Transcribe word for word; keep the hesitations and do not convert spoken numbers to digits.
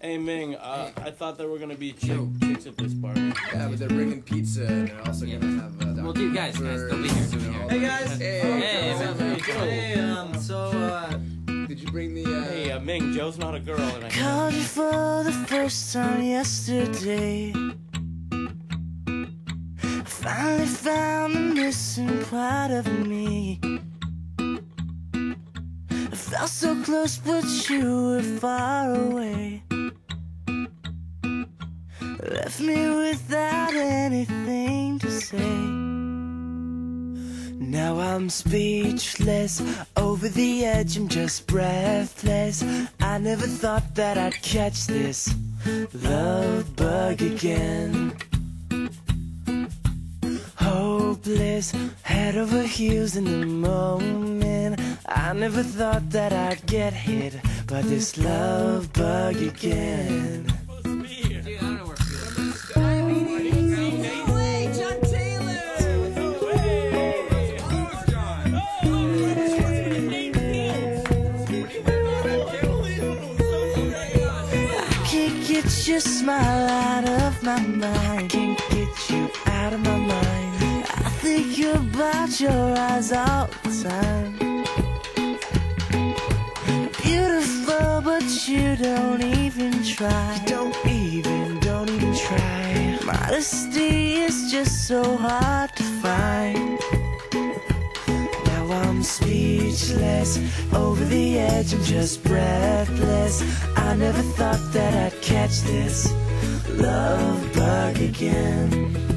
Hey Ming, uh, I thought there were gonna be chick chicks at this party. Yeah, but they're bringing pizza and they're also Yeah. gonna have. Uh, Well, dude, guys, guys, don't be here, don't be here. Hey guys! Hey, Hey, what's up, man. man? Hey, um, so, uh... Did you bring the? Uh... Hey, uh, Ming, Joe's not a girl, and I Called you for the first time yesterday. Finally found the missing part of me. I felt so close, but you were far away. Left me without anything to say. Now I'm speechless, over the edge, I'm just breathless. I never thought that I'd catch this love bug again. Hopeless, head over heels in the moment. I never thought that I'd get hit by this love bug again. Dude, I don't know where Get your smile out of my mind. Can't get you out of my mind. I think about your eyes all the time. Beautiful, but you don't even try. You don't even, don't even try. Modesty is just so hard to find. Now I'm speechless, over the edge, I'm just breathless. I never thought that I'd catch this love bug again.